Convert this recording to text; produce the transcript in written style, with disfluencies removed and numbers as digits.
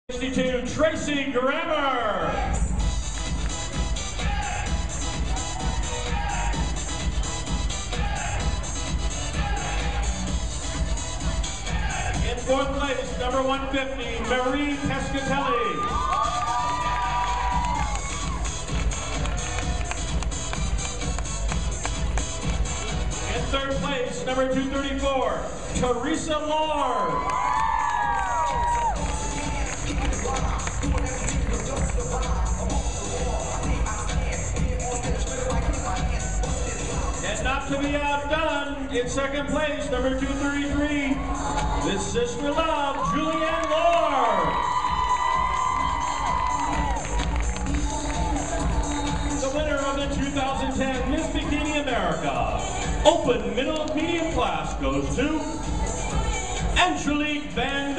62, Tracy Grammer. In fourth place, number 150, Marie Pescatelli. In third place, number 234, Teresa Lord. And not to be outdone, in second place, number 233, Miss Sister Love, Julianne Lord. The winner of the 2010 Miss Bikini America Open Middle Medium Class goes to Angelique Van